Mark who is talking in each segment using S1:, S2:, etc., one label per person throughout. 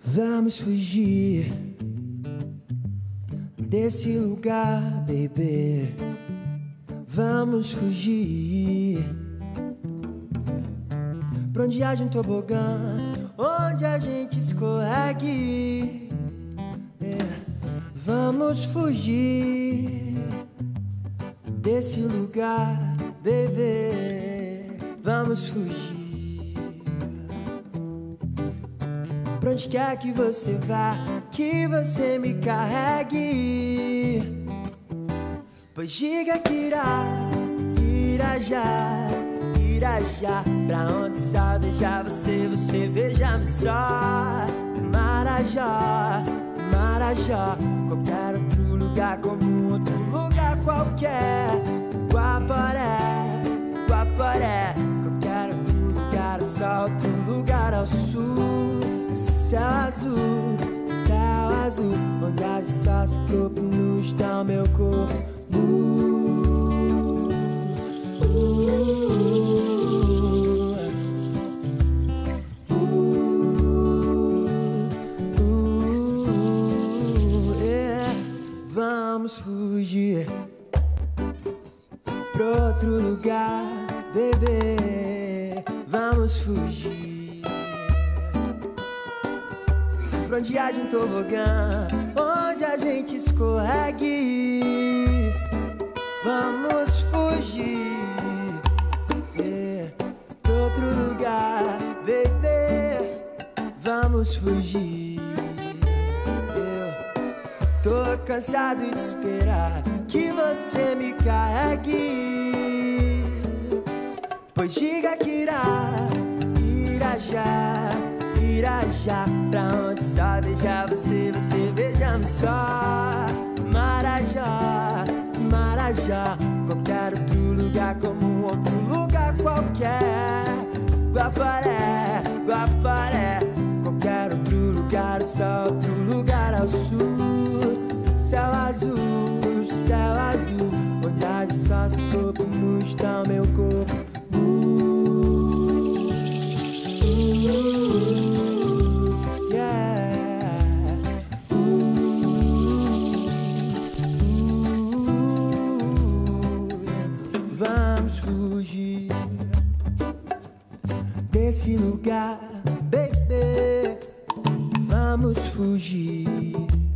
S1: Vamos fugir desse lugar, baby. Vamos fugir pra onde haja um tobogã, onde a gente escorregue. Vamos fugir desse lugar, baby. Vamos fugir pra onde quer que você vá, que você me carregue. Pois diga que irá já pra onde só veja você veja-me só. Marajó, qualquer outro lugar como outro lugar qualquer. Guaporé, qualquer outro lugar, só outro lugar ao sul. Céu azul, onde haja só esse corpo nu está o meu corpo. Vamos fugir pra outro lugar, bebê. Vamos fugir pra onde há de um tobogã, onde a gente escorregue. Vamos fugir pra outro lugar, bebê. Vamos fugir. Tô cansado de esperar que você me carregue. Pois diga que irá já pra onde só veja você veja-me só. Marajó, qualquer outro lugar como outro lugar qualquer. Guaporé, qualquer outro lugar, só outro lugar ao sul. Céu azul, onde haja só esse corpo nu está o meu corpo. Vamos fugir desse lugar, baby. Vamos fugir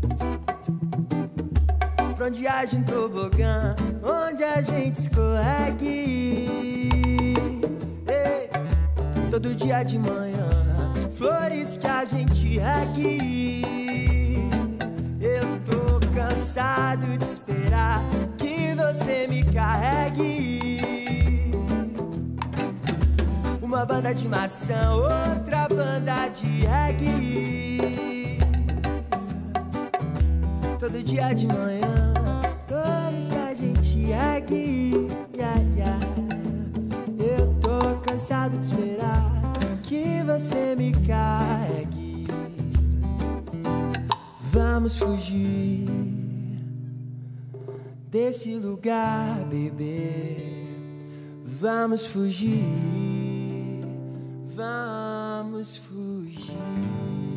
S1: pra onde haja um tobogã, onde a gente escorregue. Ei, todo dia de manhã, flores que a gente regue. Eu tô cansado de esperar que você me carregue. Uma banda de maçã, outra banda de reggae. Todo dia de manhã, flores que a gente regue. Eu tô cansado de esperar que você me carregue. Vamos fugir desse lugar, bebê. Vamos fugir. Vamos fugir.